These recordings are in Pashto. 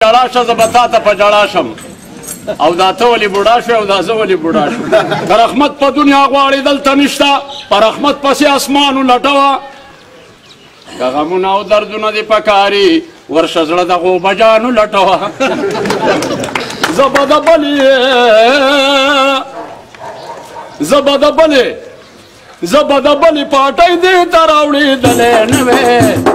جړا شه زه به تا ته په جړا شم او دا ته ولې بوډا شوې او دا زه ولې بوډا شوم که رحمت په دنیا غواړې دلته نشته په رحمت پسې اسمان ولټوه که غمونه او دردونه دې پکاري ورشه زړه د غوبجانو لټوه زه به د بلې پاټۍ دې ته راوړېدلی نه وې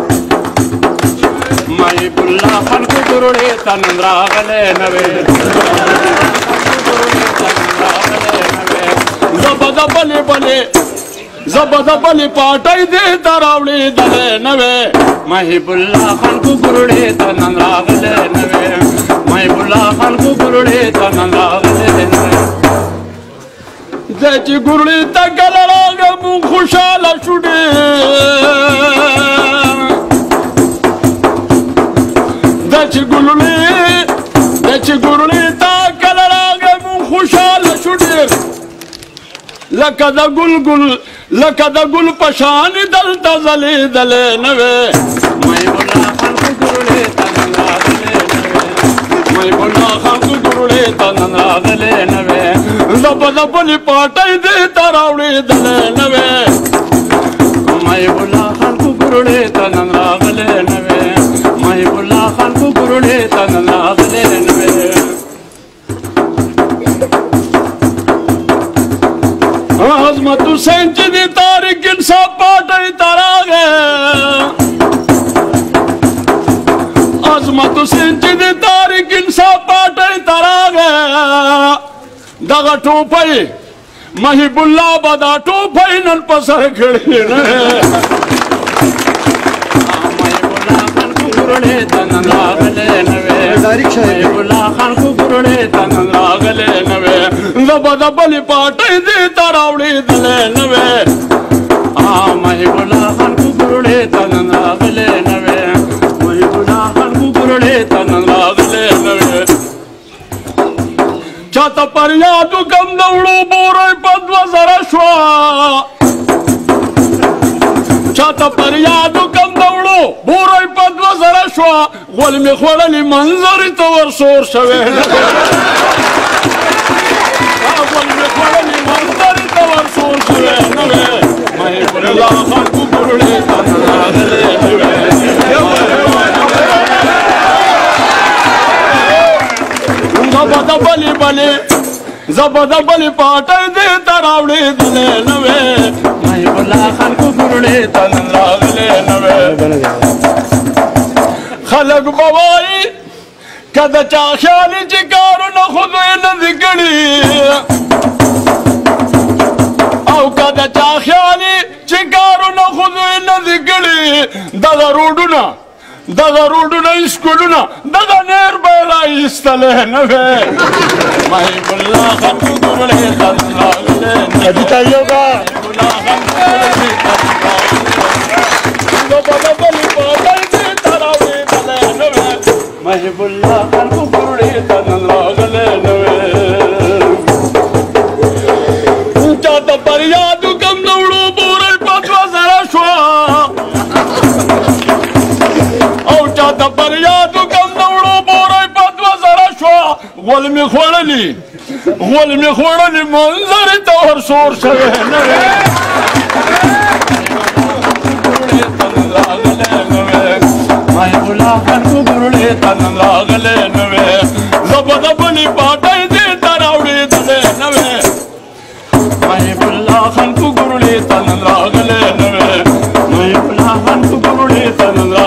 محب الله خلکو ګروړې ته نن راغلی نه وې زه به د بلې پاټۍ دې ته راوړېدلی نه وې محب الله خلکو ګروړې ته نن راغلی نه وې محب الله خلکو ګروړې ته نن راغلی نه وې زه چې ګروړې ته کله راغم خوشحاله شو ډېر چې ګروړې ته کله راغم خوشحاله شو ډېر لکه د ګل په شان دلته ځلېدلی نه وې محب الله خلکو ګروړې ته نن راغلی نه وې محب الله خلکو ګروړې ته نن راغلی نه وې زه به د بلې پاټۍ دې ته راوړېدلی نه وې محب الله خلکو ګروړې ته نن راغلی نه وې محب الله خلکو ګروړې ته نن راغلی نه وې عظمت حسین چې دې تاریخ انصاف پاټۍ ته راغی عظمت حسین چې دې تاریخ انصاف پاټۍ ته راغی دغه ټوپۍ محب الله به دا ټوپۍ نن په سر کړې نه محب الله خلکو ګروړې ته نن راغلی نه وې محب الله خلکو ګروړې ته نن راغلی نه وې زه به د بلې پاټۍ دې ته راوړېدلی نه وې محب الله خلکو ګروړې ته نن راغلی نه وې محب الله خلکو ګروړې ته نن راغلی نه وې چاته پر یادو کم د وړو بورۍ په 2000 شوه چاته پر یادو کم د وړو بورۍ په 2000 شوه غول مې خوړلي منظرې ته ورسور شوې غول مې خوړلي منظرې ته ورسور شوې نه وې محب الله خلکو ګروړې ته نن راغلی نه وې زه به د بلې پاټۍ دې ته راوړېدلی نه وې محب الله خلکو ګروړې ته نن راغلی نه وې خلک به وایي که د چا خیالي چې کارونه خو دوی نه دي کړي او که د چا خیالي چې کارونه خو دوی نه دي کړي دغه روډونه اسکولونه دغه نیر به یې رایستلی نه وې محب الله خلکو ګروړې ته نن راغلی نه وې محب الله خلکو ګروړې ته نن راغلی زه به د بلې پاټۍ دې ته راوړېدلی نه وې محب الله خلکو ګروړې ته نن راغلی نه وې چاته پر یادو کم د وړو بورۍ په 2000 شوه او چاته پر یادو کم د وړو بورۍ په 2000 شوه غول مې خوړلي منظرې ته ورسور شوې نه وې محب الله خلکو ګروړې ته نن راغلی نه وې زه به د بلې پاټۍ دې ته راوړېدلی نه وې محب الله خلکو ګروړې ته نن راغلی نه وې محب الله خلکو ګروړې ته نن